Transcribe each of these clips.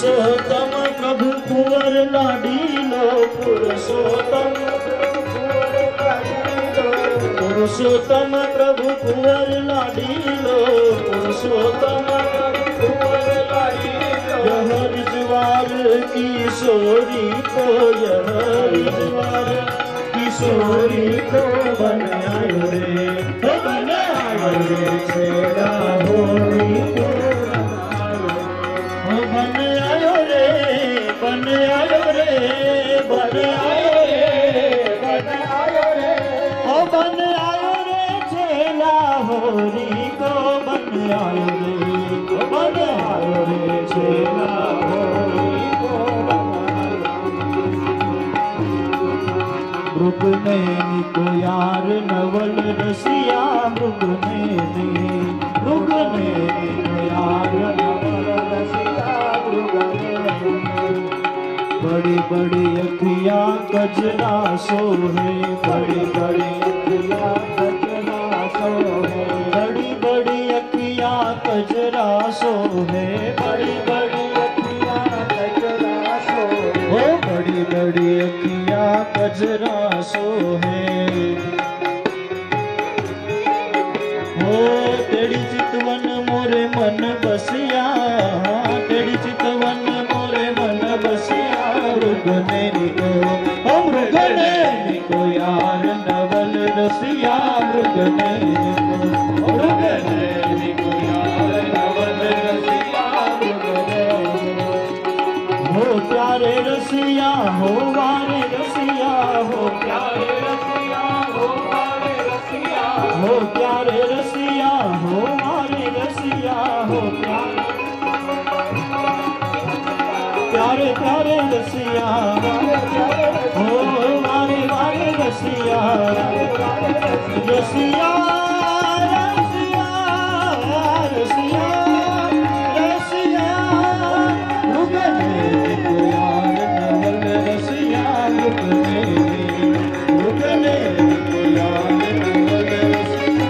पुरुषोत्तम प्रभु कुंवर लाडीलो पुरुषोत्तम पुरुषोत्तम प्रभु कुंवर लाडीलो पुरुषोत्तम कुंवर लाडीलो यह रिजवार किशोरी को यह रिजवार किशोरी को बनायो रे छेड़ा होरी को बन आयो रे बन आयो रे बन आयो रे बन आयो रे ओ बन आयो रे छेला होरी को बन आयो रे बन आयो रे छेला होरी को मृग नैनी को यार नवल रसिया मृग नैनी को यार नवल रसिया मृग नैनी बड़ी बड़ी अखियाँ कजरा सोहे बड़ी बड़ी अखियाँ कजरा सोहे बड़ी बड़ी अखियाँ कजरा सोहे बड़ी बड़ी अखियाँ कजरा सोहे ओ बड़ी बड़ी अखियाँ कजरा सोहे हो तेरी चितवन मोरे मन बसिया तेरी चितवन मोरे मन बसिया मृग नैनी को ओ मृग नैनी को यार नवल रसिया मृग नैनी को मृग नैनी को यार नवल रसिया मृग नैनी हो प्यारे रसिया हो वारे रसिया हो प्यारे रसिया हो वारे रसिया हो प्यारे रसिया हो वारे रसिया हो प्यारे प्यारे रसिया हो वारे वारे रसिया रसिया रसिया रसिया रसिया मृग नैनी को यार नवल रसिया मृग नैनी को यार नवल रसिया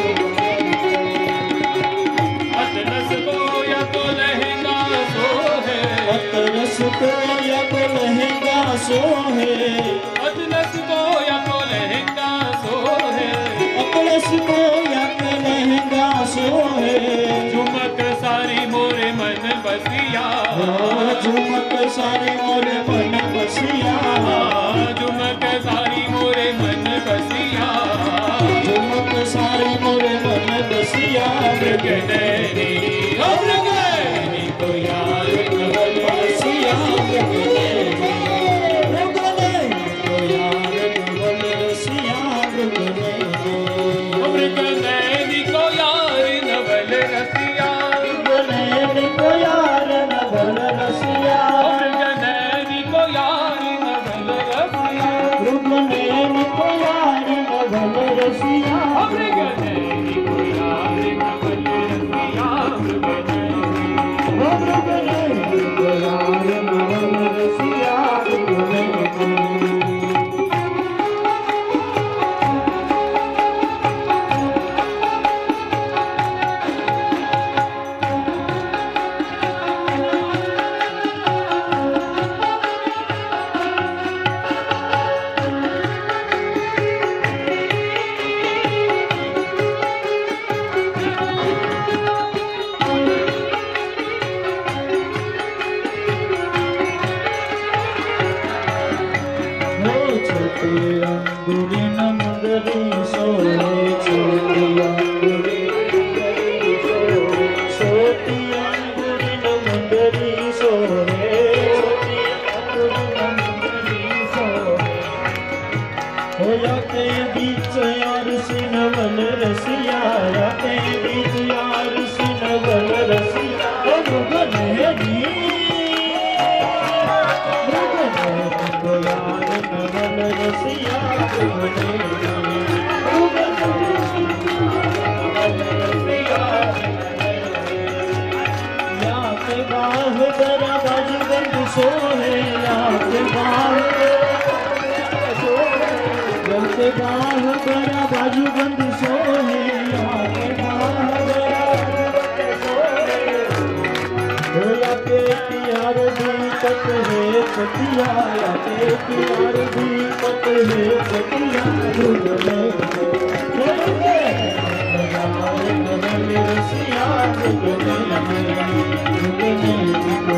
अतरस को या तो लहंगा सोहे अतरस को या तो लहंगा सोहे अतरस को या तो लहंगा सोहे अतरस को या तो लहंगा सोहे झुमक सारी मोरे मन बसिया झुमक सारी मोरे मन बसिया झुमक सारी मोरे मन बसिया झुमक सारी मोरे मन बसिया मृग नैनी ओ मृग नैनी को यार नवल बसिया मृग नैनी को यार नवल रसिया मृग नैनी मृग नैनी को यार नवल रसिया मृग नैनी को यार नवल रसिया मृग नैनी को यार नवल रसिया मृग नैनी को यार नवल रसिया मृग नैनी को यार नवल रसिया मृग नैनी मृग नैनी को यार नवल रसिया मृग नैनी अंगुरी नंदरी सोहे छोटी अंगुरी छोटी अंगुरी नंदरी सोहे छोटी अंगुरी नंदरी सोहे हो जाते बीच यार सिनवल रसिया जाते बीच यार सिनवल रसिया ओ मृग नैनी को यार नवल रसिया मृग या के बाह बरा बाजूबंद सोहे या के बाह बरा बाजूबंद सोहे या के बाह बरा बाजूबंद सोहे हो या के प्यार दीपक है सतिया एक और दीपक है सतिया जुग में रसिया जुग में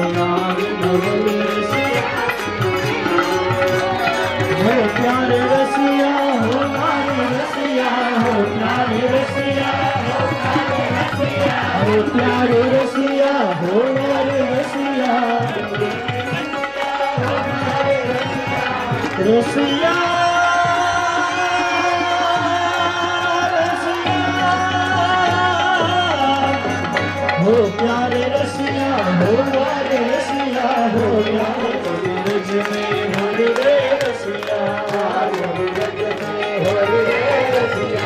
हो प्यारे रसिया हो मारे रसिया हो प्यारे रसिया हो प्यारे रसिया हो मारे रसिया रसिया हो प्यारे रसिया हो मारे रसिया हो प्यारे रज में हो रे रसिया हो रज में हो रे रसिया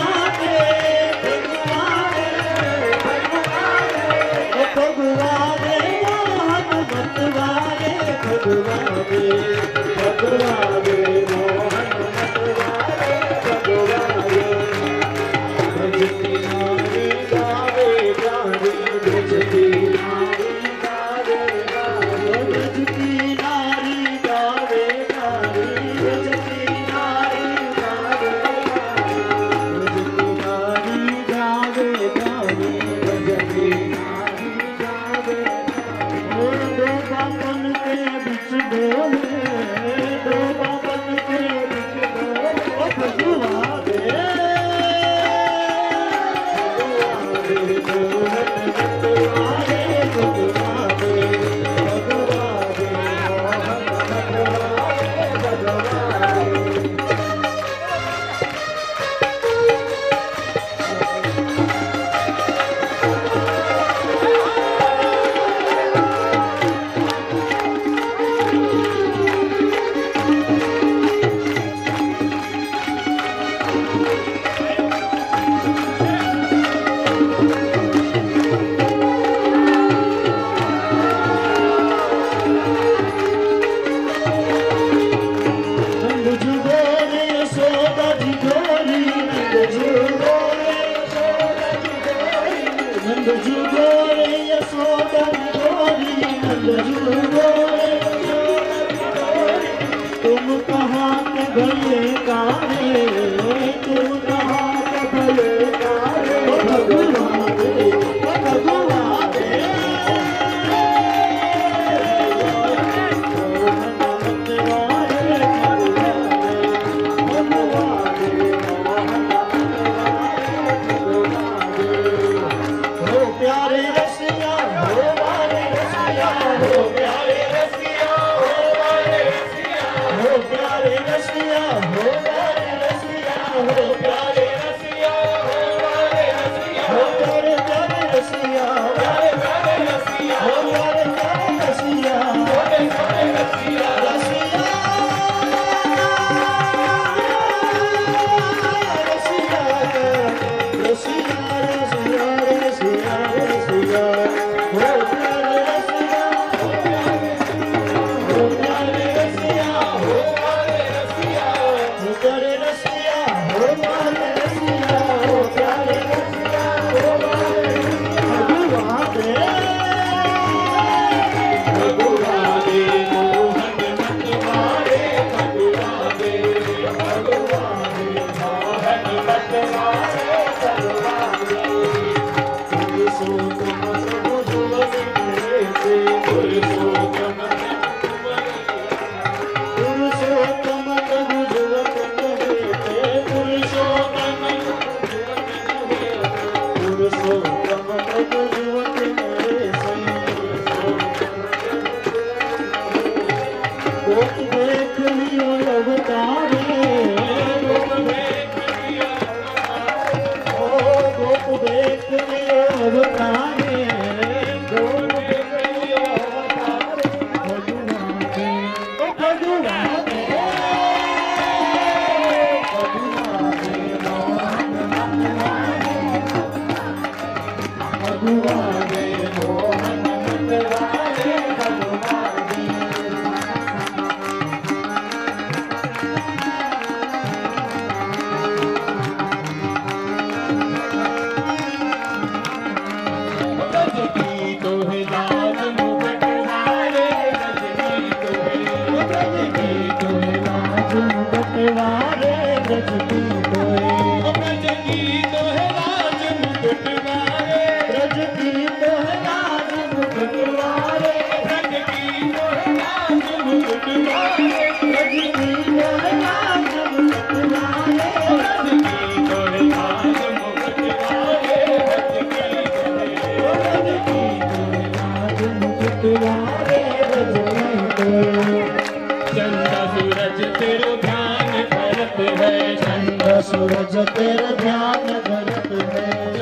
भगवान तुम कहाँ के भले कारे, तुम कहाँ के भले कारे, भगवान रे, भगवान रे। हो प्यारे रसिया, हो वाले रसिया, हो प्यारे रसिया, हो वाले रसिया, हो प्यारे रसिया, हो वाले रसिया, हो प्यारे रसिया, हो वाले रसिया, हो प्यारे प्यारे रसिया, प्यारे प्यारे रसिया, हो प्यारे प्यारे रसिया, प्यारे प्यारे रसिया, रसिया सूरज तेरा ध्यान करत है।